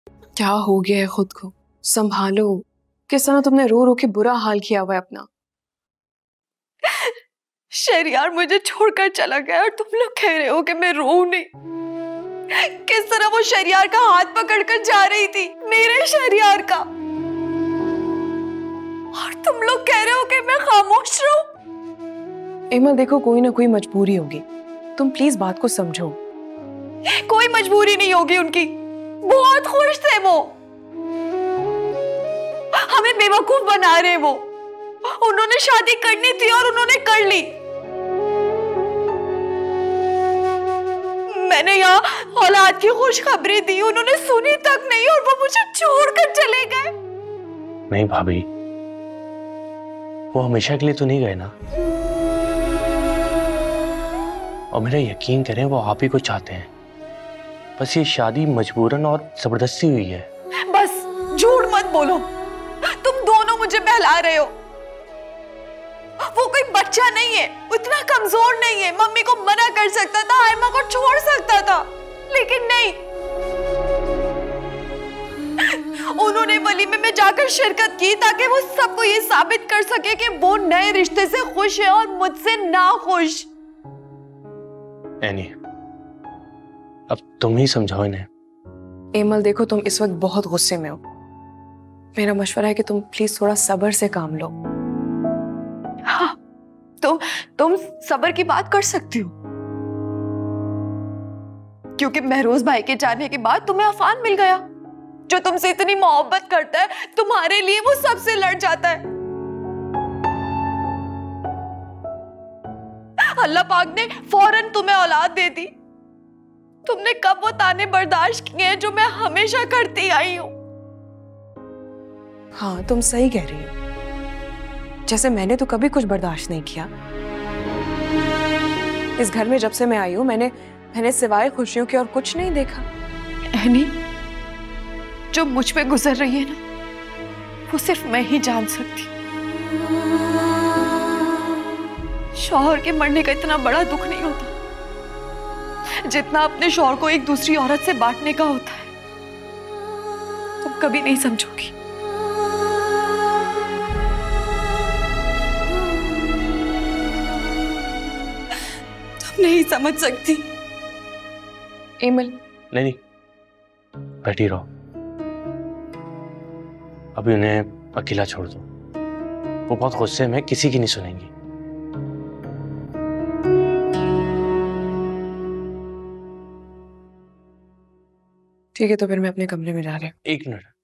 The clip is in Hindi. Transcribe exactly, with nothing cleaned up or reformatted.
क्या हो गया है? खुद को संभालो। किस तरह तुमने रो रो के बुरा हाल किया हुआ है अपना। शहरयार मुझे छोड़कर चला गया और तुम लोग कह रहे हो कि मैं रोऊं नहीं। किस तरह वो शहरयार का हाथ पकड़कर जा रही थी, मेरे शहरयार का, और तुम लोग कह रहे हो कि मैं खामोश रहूं। एमल देखो, कोई ना कोई मजबूरी होगी, तुम प्लीज बात को समझो। कोई मजबूरी नहीं होगी उनकी, बहुत खुश थे वो, हमें बेवकूफ बना रहे वो। उन्होंने शादी करनी थी और उन्होंने कर ली। मैंने यहाँ औलाद की खुशखबरी दी, उन्होंने सुनी तक नहीं और वो मुझे छोड़कर चले गए। नहीं भाभी, वो हमेशा के लिए तो नहीं गए ना, और मेरा यकीन करें वो आप ही को चाहते हैं। बस ये शादी मजबूरन और जबरदस्ती हुई है। बस झूठ मत बोलो, तुम दोनों मुझे बहला रहे हो। वो कोई बच्चा नहीं है, उतना कमजोर नहीं है। मम्मी को मना कर सकता था, आयमा को छोड़ सकता था, लेकिन नहीं। उन्होंने वलीमे में जाकर शिरकत की ताकि वो सबको ये साबित कर सके कि वो नए रिश्ते से खुश है और मुझसे ना खुश। एनी, अब तुम ही समझाओ इन्हें। एमल देखो, तुम इस वक्त बहुत गुस्से में हो। मेरा मशवरा है कि तुम प्लीज थोड़ा सब्र से काम लो। हाँ, तुम तुम सब्र की बात कर सकती हो, क्योंकि महरोज भाई के जाने के बाद तुम्हें अफान मिल गया, जो तुमसे इतनी मोहब्बत करता है। तुम्हारे लिए वो सबसे लड़ जाता है। अल्लाह पाक ने फौरन तुम्हें औलाद दे दी। तुमने कब वो ताने बर्दाश्त किए हैं जो मैं हमेशा करती आई हूं। हाँ, तुम सही कह रही हो। जैसे मैंने तो कभी कुछ बर्दाश्त नहीं किया। इस घर में जब से मैं आई हूं, मैंने मैंने सिवाय खुशियों के और कुछ नहीं देखा। एनी, जो मुझ पे गुजर रही है ना, वो सिर्फ मैं ही जान सकती। शौहर के मरने का इतना बड़ा दुख नहीं होता जितना अपने शौहर को एक दूसरी औरत से बांटने का होता है। तुम कभी नहीं समझोगी। तुम नहीं समझ सकती। एमल, नहीं नहीं, बैठी रहो, अभी उन्हें अकेला छोड़ दो। वो बहुत गुस्से में, किसी की नहीं सुनेंगी। ठीक है, तो फिर मैं अपने कमरे में जा रही हूँ। एक मिनट,